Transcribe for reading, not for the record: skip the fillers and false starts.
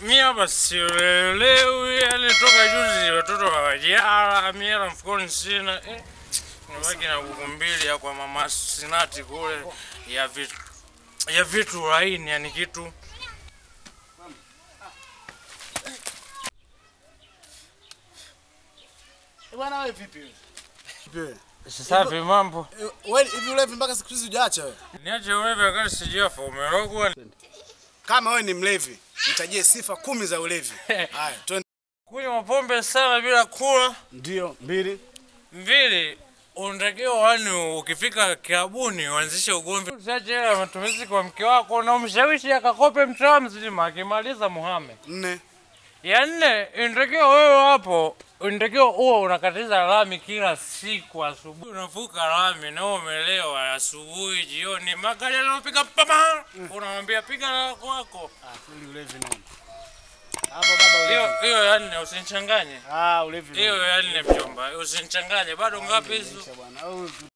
Mimi hapa sielewi, yani toka juzi watoto hawajala, mimi hela mfukoni sina. Nimebaki na buku mbili ya kwa mama Sinati kule ya vitu laini, yani kitu. Bwana wewe vipi? Vipi? Safi mambo. Wewe hivi ulevi mpaka siku hizi hujaacha wewe? Niache ulevi wakati sijafa, umerogwa. Kama wewe ni mlevi, nitajie sifa 10 za ulevi. Haya, twende. Kunywa pombe sana bila kula. Ndio, 2. 2, unatakiwa yani ukifika kiabuni uanzishe ugomvi. Usiache hela matumizi kwa mke wako na umshawishi akakope mtaa mzima akimaliza Muhammad. 4. Ya 4, unatakiwa wewe hapo, unatakiwa uwe unakatiza lami kila siku asubuhi. Unavuka lami na umelewa asubuhi, jioni, magari yanapiga papa. Unamwambia piga la kwako. Kweli ulevi nani? Hapo baba ulevi. Hiyo ya 4 usinichanganye. Ulevi. Hiyo ya 4 mjomba, usinichanganye. Bado ngapi hizo? Bwana.